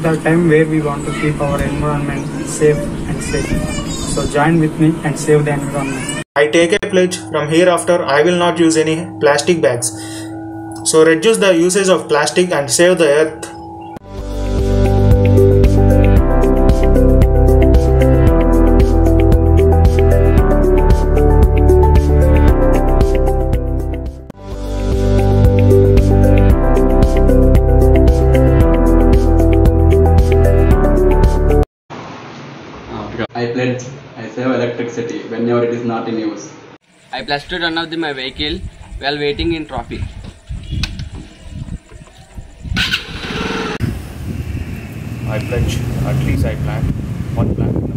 the time where we want to keep our environment safe and safe. So join with me and save the environment. I take a pledge from hereafter I will not use any plastic bags. So reduce the usage of plastic and save the earth. I pledge, I save electricity whenever it is not in use. I pledge to turn off my vehicle while waiting in traffic. I pledge, at least I plant one plant.